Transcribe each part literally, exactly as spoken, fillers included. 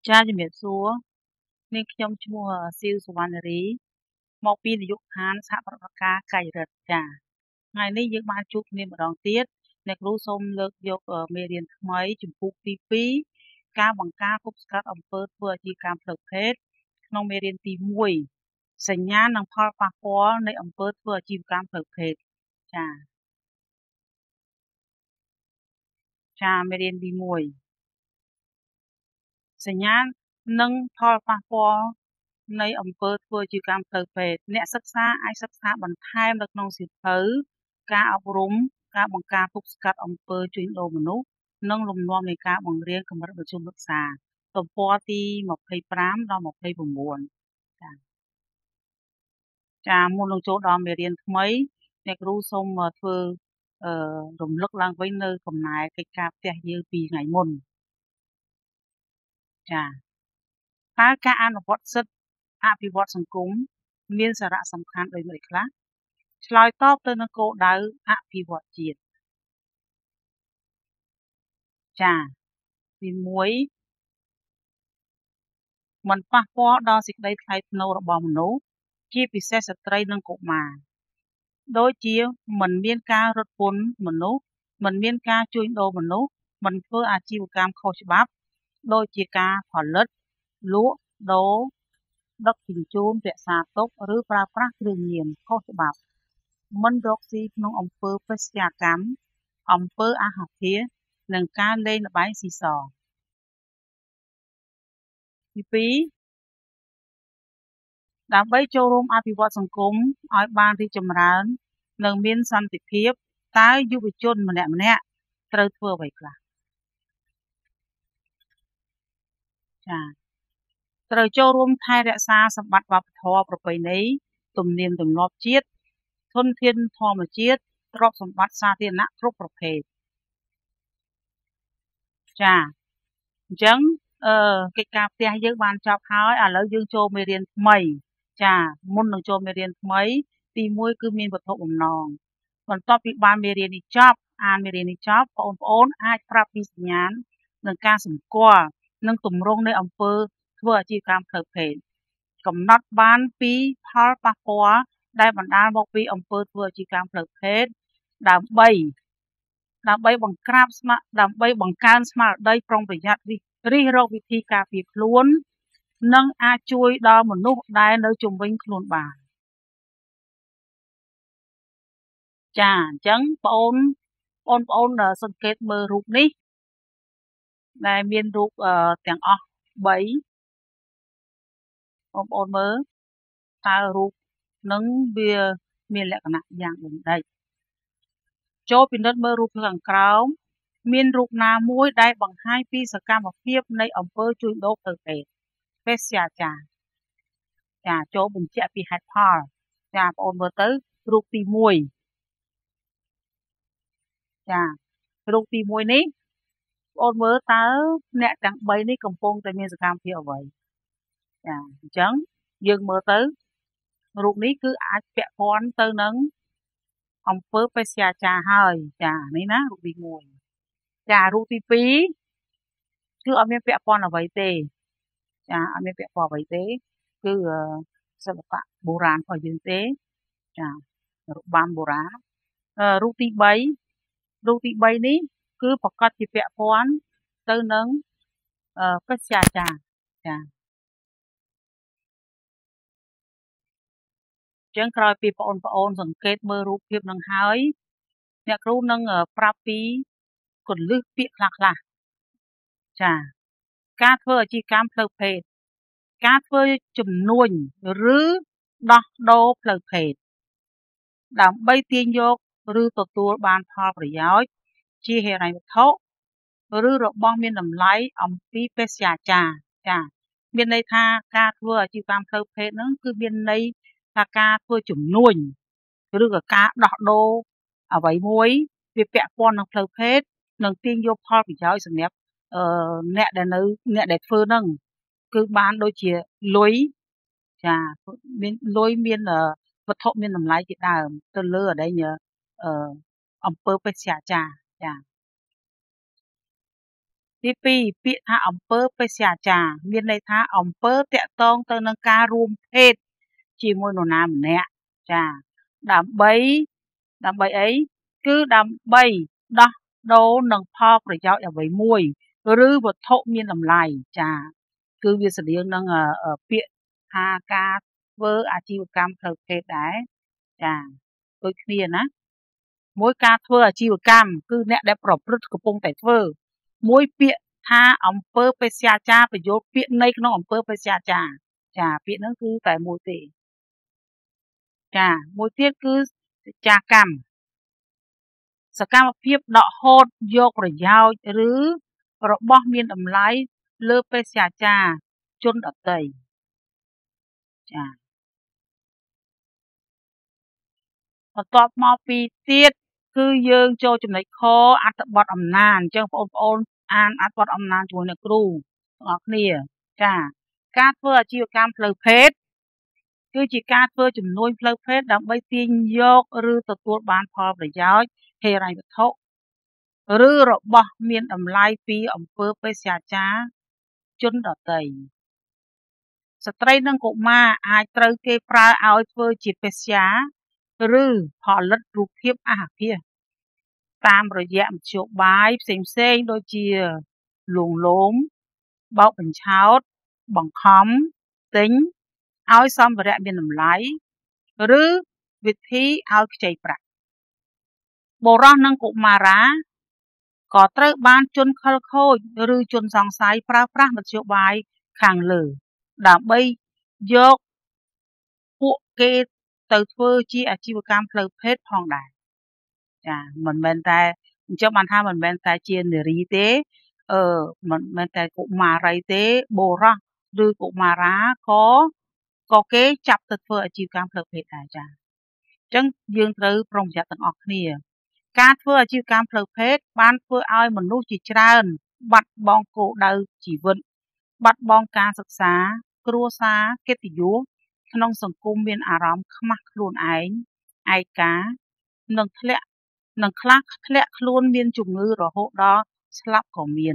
chaជំរាបសួរនាងខ្ញុំឈ្មោះស៊ីវសុវណ្ណរីមកពីនាយកដ្ឋានសហប្រតិបត្តិការកាយរដ្ឋចាថ្ងៃនេះយើងបានជួបគ្នាម្ដងទៀតអ្នកគ្រូសូមលើកយកមេរៀនថ្មីជំពូកទីពីរការបង្ការគប់ស្កាត់អំពើធ្វើអាជីវកម្មផ្លូវភេទក្នុងមេរៀនទីមួយសញ្ញានិងផលប៉ះពាល់នៃអំពើធ្វើអាជីវកម្មផ្លូវភេទចាចាមេរៀនទីមួយសញ្ញានិងផលប៉ះពាល់នៃអំពើធ្វើអាជីវកម្មផ្លូវភេទអ្នកសិក្សាអាចសិក្សាបន្ថែមនៅក្នុងសៀវភៅការអប់រំការបង្ការទប់ស្កាត់អំពើជួញដូរមនុស្សនិងលំនាំនៃការបង្រៀនកម្រិតមធ្យមសិក្សាទំព័រទីម្ភៃប្រាំដល់ម្ភៃប្រាំ៩ចាចាមុននឹងចូលដល់មេរៀនថ្មីអ្នកគ្រូសូមធ្វើអឺរំលឹកឡើងវិញនៅកំណែកិច្ចការផ្ទះយើងពីថ្ងៃមុនចាតើការអនុវត្តសិទ្ធិអភិវឌ្ឍសង្គមមានសារៈសំខាន់ដូចម្តេចខ្លះឆ្លើយតបទៅនឹងគោលដៅអភិវឌ្ឍជាតិចាទីមួយមិនប៉ះពាល់ដល់សេចក្តីថ្លៃថ្នូររបស់មនុស្សជាពិសេសស្ត្រីនិងកុមារដូចជាមិនមានការរត់ពន្ធមនុស្សមិនមានការជួញដូរមនុស្សមិនធ្វើអាជីវកម្មខុសច្បាប់ដូចជាការផលិតលក់ដូរដឹកជញ្ជូនរក្សាទុកឬប្រើប្រាស់គ្រឿងញៀនខុសច្បាប់មិនរកស៊ីក្នុងអំពើបេសកកម្មអំពើអាហារភានិងការលេងល្បែងស៊ីសងទីពីរដើម្បីចូលរួមអភិវឌ្ឍសង្គមឲ្យបានរីកចម្រើននិងមានសន្តិភាពតើយុវជនម្នាក់ម្នាក់ត្រូវធ្វើអ្វីខ្លះចាត្រូវចូលរួមថែរក្សាសម្បត្តិវប្បធម៌ប្រពៃណីទំនៀមទម្លាប់ជាតិធនធានធម្មជាតិទ្រព្យសម្បត្តិសាធារណៈគ្រប់ប្រភេទចាអញ្ចឹងអឺកិច្ចការផ្ទះយើងបានចប់ហើយឥឡូវយើងចូលមេរៀនថ្មីចាមុននឹងចូលមេរៀនថ្មីទីមួយគឺមានវត្ថុបំណងបន្ទាប់ពីបានមេរៀននេះចប់អានមេរៀននេះចប់បងប្អូនអាចប្រាប់ពីសញ្ញាណនិងការសម្គាល់និងទម្រង់នៃអំពើធ្វើអាជីវកម្មផ្លូវភេទកំណត់បានពីផលប៉ះពាល់ដែលបណ្ដាលមកពីអំពើធ្វើអាជីវកម្មផ្លូវភេទដើម្បីដើម្បីបង្ក្រាបស្មារដើម្បីបង្កើនស្មារតីប្រុងប្រយ័ត្នរិះរកវិធីការពារខ្លួននិងអាចជួយដល់មនុស្សដែលនៅជុំវិញខ្លួនបានចាអញ្ចឹងបងប្អូនបងប្អូនសង្កេតមើលរូបនេះដែលមានរូបទាំងអស់បីបងប្អូនមើលតើរូបនឹងវាមានលក្ខណៈយ៉ាងដូចម្ដេចចូលពិនិត្យមើលរូបខាងក្រោមមានរូបណាមួយដែលបង្ហាញពីសកម្មភាពនៃអំពើជួញដូរផ្លូវភេទបេសកកម្មចាចូលបញ្ជាក់ពីហេតុផលចាបងប្អូនមើលទៅរូបទីមួយចារូបទីមួយនេះបងប្អូនមើលតើអ្នកទាំងបីនេះកំពុងតែមានសកម្មភាពអ្វីចាអញ្ចឹងយើងមើលទៅរូបនេះគឺអាចពាក់ព័ន្ធទៅនឹងអំពើបេសកកម្មហើយចានេះណារូបទីមួយចារូបទីពីរគឺអត់មានពាក់ព័ន្ធអ្វីទេចាអត់មានពាក់ព័ន្ធអ្វីទេគឺសិល្បៈបុរាណរបស់យើងទេចារបាំបុរាណរូបទីបីរូបទីបីនេះគឺប្រកាសជាពាក់ព័ន្ធទៅនឹងបេសកកម្មចាចឹងក្រោយពីបងប្អូនសង្កេតមើលរូបភាពនឹងហើយអ្នកគ្រូនឹងប្រាប់ពីគន្លឹះពាក្យខ្លះខ្លះចាការធ្វើអាជីវកម្មផ្លូវភេទការធ្វើជំនួញឬដោះដូរផ្លូវភេទដើម្បីទាញយកឬទទួលបានផលប្រយោជន៍ជាហិរញ្ញវត្ថុឬរបស់មានតម្លៃអំពីបេសកកម្មចាមានន័យថាការធ្វើអាជីវកម្មផ្លូវភេទហ្នឹងគឺមានន័យថាការធ្វើជំនួញឬក៏ការដោះដូរអ្វីមួយវាពាក់ព័ន្ធនឹងផ្លូវភេទនិងទាញយកផលប្រយោជន៍សម្រាប់អឺអ្នកដែលនៅអ្នកដែលធ្វើហ្នឹងគឺបានដូចជាលុយចាមានលុយមានវត្ថុមានតម្លៃជាដើមទៅលើអីអឺអំពើបេសកកម្មចាទីពីរពាក្យថាអំពើបេសកចា មានន័យថាអំពើតាក់ទងទៅនឹងការរួមភេទជាមួយនរណាម្នាក់ចាដើម្បីដើម្បីអីគឺដើម្បីដោះដូរនឹងផលប្រយោជន៍អ្វីមួយឬវត្ថុមានតម្លៃចាគឺវាស្តៀងនឹងពាក្យថាការធ្វើអាជីវកម្មផ្លូវភេទដែរចាដូចគ្នាណាមួយការធ្វើអាជីវកម្មគឺអ្នកដែលប្រព្រឹត្តកំពុងតែធ្វើមួយពាក្យថាអំពើបេសកចាបញ្យល់ពាក្យនៃក្នុងអំពើបេសកចាចាពាក្យហ្នឹងគឺតែមួយទេចាមួយទៀតគឺសច្ចាកម្មសកម្មភាពដកហូតយកប្រយោជន៍ឬរបស់មានតម្លៃលើបេសកចាជនដទៃចាបន្ទាប់មកពីទៀតគឺយើងចូលចំណុចខអត្ថបទអំណាចអញ្ចឹងបងប្អូនអានអត្ថបទអំណាចជាមួយអ្នកគ្រូទាំងអស់គ្នាចាការធ្វើអាជីវកម្មផ្លូវភេទគឺជាការធ្វើជំនួញផ្លូវភេទដើម្បីទាញយកឬទទួលបានផលប្រយោជន៍ហិរញ្ញវត្ថុឬរបស់មានតម្លៃពីអំពើបេសកចាជនដទៃស្ត្រីនិងកុមារអាចត្រូវគេប្រើឲ្យធ្វើជាបេសកឬផលិតរូបភាពអាសភាសតាមរយៈមធ្យោបាយផ្សេងផ្សេងដូចជាលួងលោមបោកបញ្ឆោតបង្ខំទិញឲ្យសម្ភារៈមានតម្លៃឬវិធីឲ្យខ្ចីប្រាក់បុរសនិងកុមារាក៏ត្រូវបានជនខិលខូចឬជនសង្ស័យប្រើប្រាស់មធ្យោបាយខាងលើដើម្បីយកពួកគេទៅធ្វើជាអាជីវកម្មផ្លូវភេទផងដែរចាមិនមែនតែអញ្ចឹងបានថាមិនមែនតែជានារីទេអឺមិនមែនតែកុមារីទេបុរសឬកុមារាក៏ក៏គេចាប់ទៅធ្វើអាជីវកម្មផ្លូវភេទដែរចាអញ្ចឹងយើងត្រូវប្រុងប្រយ័ត្នទាំងអស់គ្នាការធ្វើអាជីវកម្មផ្លូវភេទបានធ្វើឲ្យមនុស្សជាច្រើនបាត់បង់គោលដៅជីវិតបាត់បង់ការសិក្សាគ្រួសារកិត្តិយសក្នុងសង្គមមានអារម្មណ៍ខ្មាស់ខ្លួនឯងឯកានិងធ្លាក់និងខ្លះធ្លាក់ខ្លួនមានជំងឺរហូតដល់ស្លាប់ក៏មាន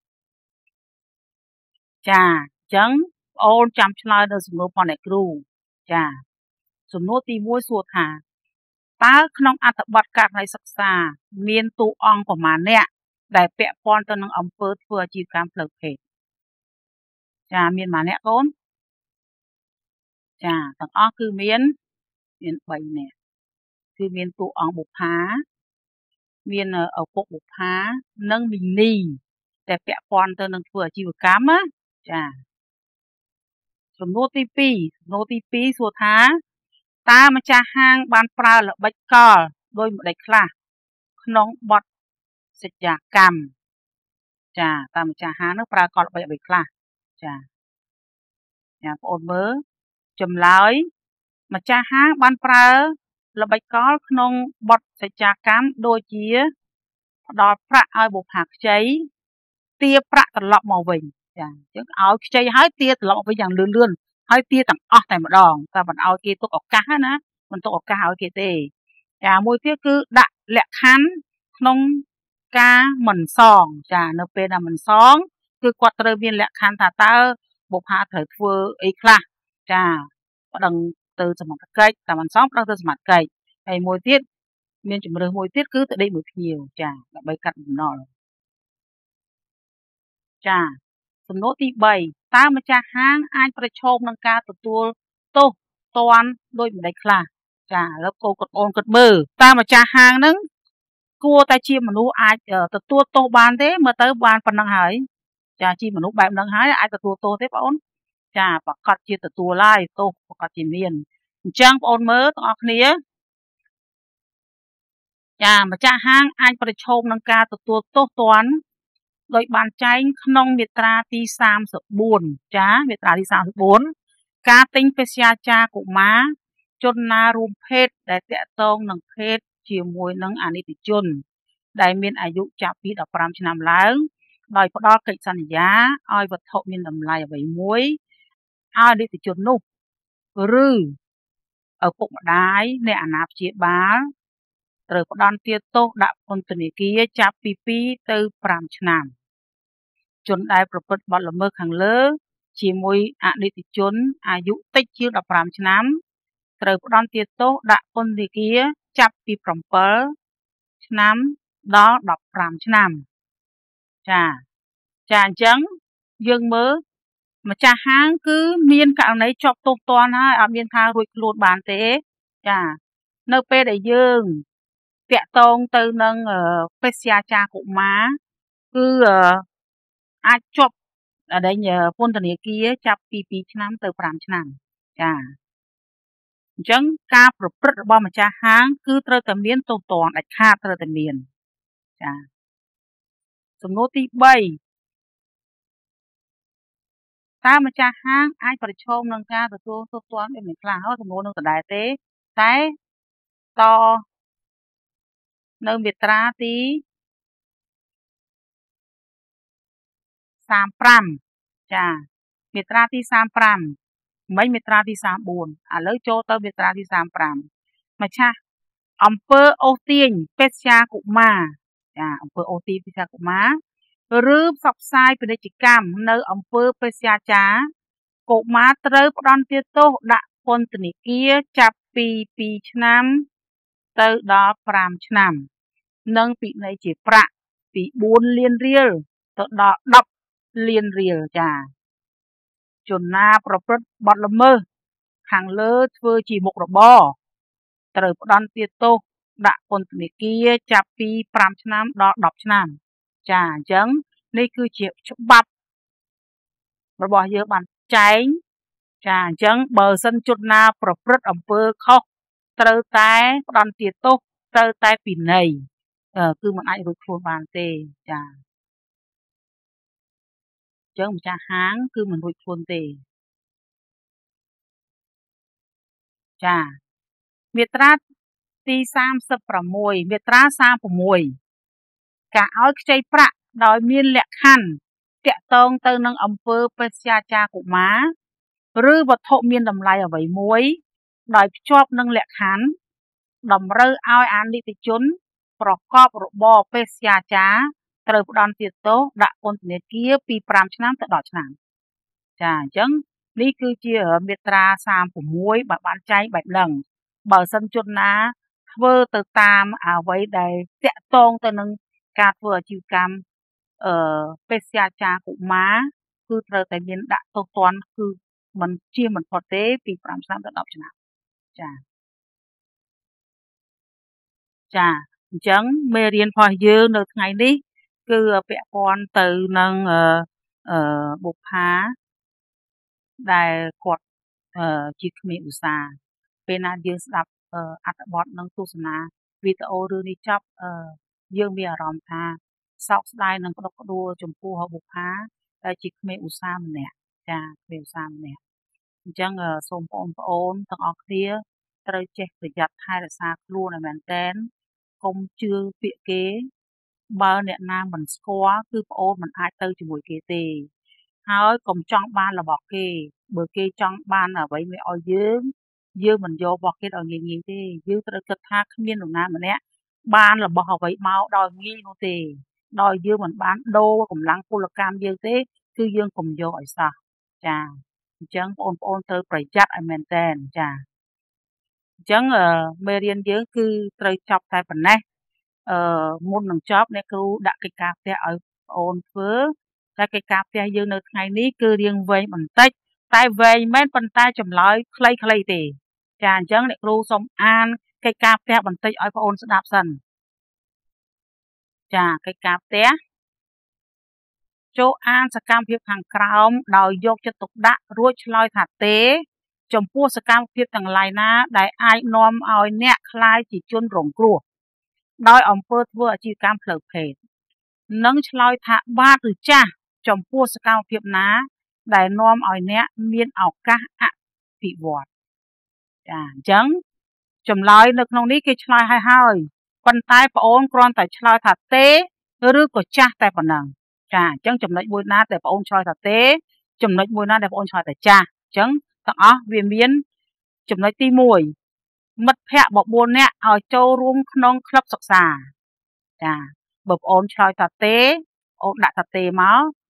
ចាអញ្ចឹងបងអូនចាំឆ្លើយនៅសំណួរផងអ្នកគ្រូចាសំណួរទីមួយសួរថាតើក្នុងអត្ថបទករណីសិក្សាមានតួអង្គប្រមាណអ្នកដែលពាក់ព័ន្ធទៅនឹងអំពើធ្វើអាជីវកម្មផ្លូវភេទចាមានប៉ុន្មានអ្នកកូនចាទាំងអស់គឺមានមានបីនាក់គឺមានតួអង្គបុប្ផាមានឪពុកបុប្ផានិងមីនីតែពាក់ព័ន្ធទៅនឹងធ្វើអាជីវកម្មណាចាសំណួរទីពីរសំណួរទីពីរសួរថាតើម្ចាស់ហាងបានប្រើល្បិចកលដោយម្ដេចខ្លះក្នុងបទសច្ចាកម្មចាតើម្ចាស់ហាងនោះប្រើកលល្បិចអ្វីខ្លះចាចាបងប្អូនមើលចម្លើយម្ចាស់ហាងបានប្រើល្បិចកលក្នុងបទសច្ចាកម្មដូចជាផ្ដល់ប្រាក់ឲ្យបុប្ផាខ្ចីទារប្រាក់ត្រឡប់មកវិញចាអញ្ចឹងឲ្យខ្ចីហើយទារត្រឡប់មកវិញយ៉ាងលឿនលឿនហើយទារទាំងអស់តែម្ដងតែមិនឲ្យគេទុកឱកាសណាមិនទុកឱកាសឲ្យគេទេចាមួយទៀតគឺដាក់លក្ខខណ្ឌក្នុងការមិនសងចានៅពេលដែលមិនសងគឺគាត់ត្រូវមានលក្ខខណ្ឌថាតើបុប្ផាត្រូវធ្វើអីខ្លះចាប្តឹងទៅសមត្ថកិច្ចតែមិនសងប្តឹងទៅសមត្ថកិច្ចហើយមួយទៀតមានជំរើសមួយទៀតគឺទៅដេកមួយភ្ញៀវចាដើម្បីកាត់បំណុលចាសំណួរទីបីតើម្ចាស់ហាងអាចប្រឈមនឹងការទទួលទោសទណ្ឌដោយម្ដេចខ្លះចាឥឡូវកូនគាត់អូនគាត់មើលតើម្ចាស់ហាងហ្នឹងគួរតែជាមនុស្សអាចទទួលទោសបានទេមើលទៅបានប៉ុណ្ណឹងហើយចាជាមនុស្សបែបហ្នឹងហើយអាចទទួលទោសទេបងអូនចាប្រកាសជាទទួលហើយទោសប្រកាសជាមានអញ្ចឹងបងអូនមើលទាំងអស់គ្នាចាម្ចាស់ហាងអាចប្រឈមនឹងការទទួលទោសទណ្ឌដោយបានចែងក្នុងមាត្រាទីសាមសិបបួនចាមាត្រាទីសាមសិបបួនការទិញបេសកចាកុមារជនណារួមភេទដែលតាក់ទងនឹងភេទជាមួយនឹងអនិច្ចជនដែលមានអាយុចាប់ពីដប់ប្រាំឆ្នាំឡើងដោយផ្ដល់កិច្ចសន្យាឲ្យវត្ថុមានតម្លៃអ្វីមួយឲ្យអនិច្ចជននោះឬឪពុកម្ដាយអ្នកអាណាព្យាបាលត្រូវផ្ដន្ទាទោសដាក់ពន្ធនាគារចាប់ពីពីរទៅប្រាំឆ្នាំជនដែលប្រព្រឹត្តបទល្មើសខាងលើជាមួយអនិច្ចជនអាយុតិចជាង15ឆ្នាំត្រូវផ្តន្ទាទោសដាក់ពន្ធនាគារចាប់ពី7ឆ្នាំដល់15ឆ្នាំចាចាអញ្ចឹងយើងមើលម្ចាស់ហាងគឺមានករណីជាប់ទោសទណ្ឌហើយអត់មានថារួចខ្លួនបានទេចានៅពេលដែលយើងតាក់ទងទៅនឹងបេសកចារកុមារគឺអាចជាប់ដែលពន្ធនាគារចាប់ពី2ឆ្នាំទៅ5ឆ្នាំចាអញ្ចឹងការប្រព្រឹត្តរបស់ម្ចាស់ហាងគឺត្រូវតែមានទោសទណ្ឌដាច់ខាតត្រូវតែមានចាសំណួរទី3តើម្ចាស់ហាងអាចប្រឈមនឹងការទទួលទោសទណ្ឌដូចនេះខ្លះហើយសំណួរនឹងដដែលទេតែតនៅមាត្រាទី35ចាមាត្រាទី35មិនមាត្រាទី34ឥឡូវចូលទៅមាត្រាទី35ម្ចាស់អំពើអូសទាញបេសកកុមារចាអំពើអូសទាញបេសកកុមារឬផ្សព្វផ្សាយពាណិជ្ជកម្មនៅអំពើបេសកចារកុមារត្រូវផ្តន្ទាទោសដាក់ពន្ធនាគារចាប់ពី2ឆ្នាំទៅដល់5ឆ្នាំនិងពិន័យជាប្រាក់ពី4លានរៀលទៅដល់10លានរៀលចាជនណាប្រព្រឹត្តបទល្មើសខាងលើធ្វើជាមុខរបរត្រូវផ្តន្ទាទោសដាក់ពន្ធនាគារចាប់ពី5ឆ្នាំដល់10ឆ្នាំចាអញ្ចឹងនេះគឺជាច្បាប់របស់យើងបានចែងចាអញ្ចឹងបើសិនជនណាប្រព្រឹត្តអំពើខុសត្រូវតែផ្តន្ទាទោសត្រូវតែពិន័យគឺមិនអាចរួចខ្លួនបានទេចាអញ្ចឹងម្ចាស់ហាងគឺមិនរួចខ្លួនទេចាមាត្រាទី36មាត្រា36ការឲ្យខ្ចីប្រាក់ដោយមានលក្ខខណ្ឌតាក់ទងទៅនឹងអំពើបេសកចារកុមារឬវត្ថុមានតម្លៃអ្វីមួយដោយភ្ជាប់នឹងលក្ខខណ្ឌតម្រូវឲ្យអនិច្ចជនប្រកបរបរបេសកចារត្រូវផ្តន្ទាទោសដាក់ពន្ធនាគារពី5ឆ្នាំទៅ10ឆ្នាំចាអញ្ចឹងនេះគឺជាមាត្រា36បើបានចែងបែបហ្នឹងបើសិនជនណាធ្វើទៅតាមអ្វីដែលតាក់ទងទៅនឹងការធ្វើអាជីវកម្មអឺបេសកចារកុមារគឺត្រូវតែមានដាក់ទោសទណ្ឌគឺមិនជាមិនផុតទេពី5ឆ្នាំទៅ10ឆ្នាំចាចាអញ្ចឹងមេរៀនរបស់យើងនៅថ្ងៃនេះគឺពាក់ព័ន្ធទៅនឹងអឺអឺបុប្ផាដែលគាត់អឺជាក្មេងឧស្សាហ៍ពេលណាយើងស្ដាប់អត្ថបទនិងទស្សនាវីដេអូរឿងនេះចប់អឺយើងមានអារម្មណ៍ថាសោកស្ដាយនិងក្តុកក្តួលចំពោះបុប្ផាដែលជាក្មេងឧស្សាហ៍ម្នាក់ចាក្មេងឧស្សាហ៍ម្នាក់អញ្ចឹងសូមបងប្អូនទាំងអស់គ្នាត្រូវចេះប្រយ័ត្នថែរក្សាខ្លួនឲ្យមែនតែនកុំជឿពាក្យគេបើអ្នកណាមិនស្គាល់គឺប្អូនមិនអាចទៅជាមួយគេទេហើយកុំចង់បានរបស់គេបើគេចង់បានអ្វីមួយឲ្យយើងយើងមិនយករបស់គេឲ្យងាយងាយទេយើងត្រូវគិតថាគ្មាននរណាម្នាក់បានរបស់អ្វីមកដោយងាយនោះទេដោយយើងមិនបានដូរកម្លាំងពលកម្មយើងទេគឺយើងកុំយកឲ្យសោះចាអញ្ចឹងបងប្អូនត្រូវប្រយ័ត្នឲ្យមែនតែនចាអញ្ចឹងមេរៀនយើងគឺត្រូវចប់តែប៉ុណ្ណេះអឺមុននឹងចប់អ្នកគ្រូដាក់កិច្ចការផ្ទះឲ្យបងអូនធ្វើតែកិច្ចការផ្ទះយើងនៅថ្ងៃនេះគឺរៀងវែងបន្តិចតែវែងមែនប៉ុន្តែចម្លើយខ្លីៗទេចាអញ្ចឹងអ្នកគ្រូសូមអានកិច្ចការផ្ទះបន្តិចឲ្យបងអូនស្ដាប់សិនចាកិច្ចការផ្ទះចូលអានសកម្មភាពខាងក្រោមដោយយកចិត្តទុកដាក់រួចឆ្លើយថាទេចំពោះសកម្មភាពទាំងឡាយណាដែលអាចនាំឲ្យអ្នកក្លាយជាជនរងគ្រោះដោយអំពើធ្វើអាជីវកម្មផ្លូវភេទនិងឆ្លើយថាបាទឬចាស់ចំពោះសកម្មភាពណាដែលនាំឲ្យអ្នកមានឱកាសអភិវឌ្ឍចាអញ្ចឹងចម្លើយនៅក្នុងនេះគេឆ្លើយឲ្យហើយប៉ុន្តែបងអូនគ្រាន់តែឆ្លើយថាទេឬក៏ចាស់តែប៉ុណ្ណឹងចាអញ្ចឹងចំណុចមួយណាដែលបងអូនឆ្លើយថាទេចំណុចមួយណាដែលបងអូនឆ្លើយថាចាស់អញ្ចឹងទាំងអស់វាមានចំណុចទីមួយមិត្តភ័ក្តិបបួលអ្នកឲ្យចូលរួមក្នុងក្លឹបសិក្សាចាបើបងអូនឆ្លើយថាទេអូនដាក់ថាទេមក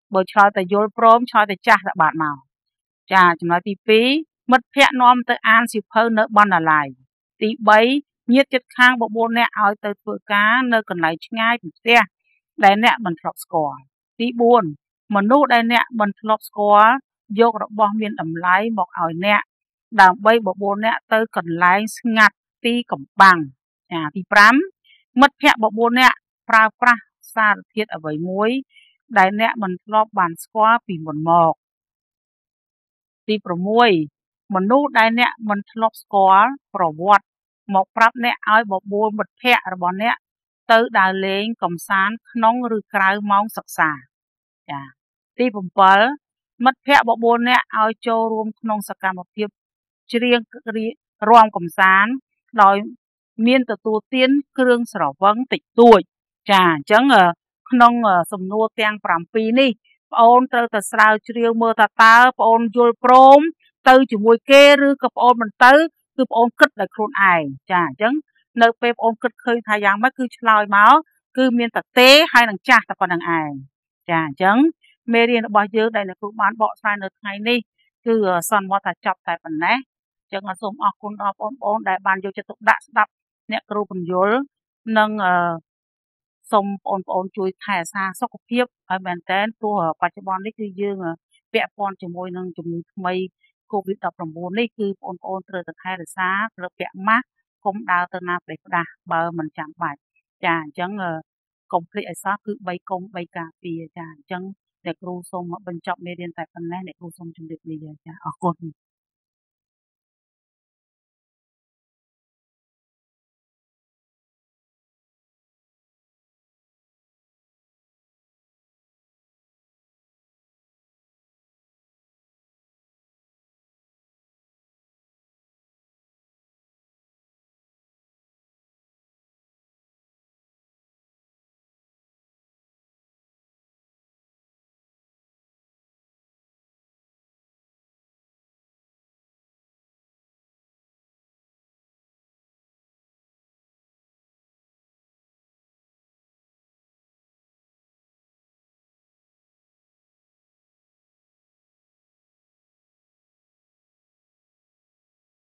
បើឆ្លើយតែយល់ព្រមឆ្លើយតែចាស់តែបាត់មកចាចំណុចទីពីរមិត្តភ័ក្តិនាំទៅអានសៀវភៅនៅបណ្ណាល័យទីបីញាតិជិតខាងបបួលអ្នកឲ្យទៅធ្វើការនៅកន្លែងឆ្ងាយពីផ្ទះដែលអ្នកមិនធ្លាប់ស្គាល់ទីបួនមនុស្សដែលអ្នកមិនធ្លាប់ស្គាល់យករបស់មានតម្លៃមកឲ្យអ្នកដើម្បីបបួលអ្នកទៅកន្លែងស្ងាត់ទីកំបាំងចាទីប្រាំមិត្តភ័ក្តិបបួលអ្នកប្រើប្រាស់សារធាតុអ្វីមួយដែលអ្នកមិនធ្លាប់បានស្គាល់ពីមុនមកទីប្រាំមួយមនុស្សដែលអ្នកមិនធ្លាប់ស្គាល់ប្រវត្តិមកប្រាប់អ្នកឲ្យបបួលមិត្តភ័ក្តិរបស់អ្នកទៅដើរលេងកំសាន្តក្នុងឬក្រៅម៉ោងសិក្សាចាទី7មិត្តភ័ក្តិបបួលអ្នកឲ្យចូលរួមក្នុងសកម្មភាពច្រៀងរាំកំសាន្តដោយមានទទួលទានគ្រឿងស្រវឹងតិចតួចចាអញ្ចឹងក្នុងសំណួរទាំងប្រាំពីរនេះប្អូនត្រូវតែស្រាវជ្រាវមើលថាតើប្អូនយល់ព្រមទៅជាមួយគេឬក៏ប្អូនមិនទៅគឺប្អូនគិតដោយខ្លួនឯងចាអញ្ចឹងនៅពេលប្អូនគិតឃើញថាយ៉ាងម៉េចគឺឆ្លើយមកគឺមានតែទេហើយនឹងចាស់តែប៉ុណ្្នឹងឯងចាអញ្ចឹងមេរៀនរបស់យើងដែលអ្នកគ្រូបានបកស្រាយនៅថ្ងៃនេះគឺសន្មតថាចប់តែប៉ុណ្ណេះអញ្ចឹងសូមអរគុណដល់បងប្អូនដែលបានយកចិត្តទុកដាក់ស្ដាប់អ្នកគ្រូបញ្យលនិងសូមបងប្អូនជួយថែរក្សាសុខភាពឲ្យមែនតើព្រោះបច្ចុប្បន្ននេះគឺយើងពាក់ព័ន្ធជាមួយនឹងជំងឺថ្មី កូវីដ ដប់ប្រាំបួន នេះគឺបងប្អូនត្រូវតែថែរក្សាត្រូវពាក់ម៉ាស់កុំដើរទៅណាផ្ដេសផ្ដាសបើមិនចាំបាច់ចាអញ្ចឹងកុំភ្លេចឲ្យសោះគឺបីកុំបីការពារចាអញ្ចឹងអ្នកគ្រូសូមបញ្ចប់មេរៀនតែប៉ុណ្ណេះអ្នកគ្រូសូមជម្រាបលាចាអរគុណ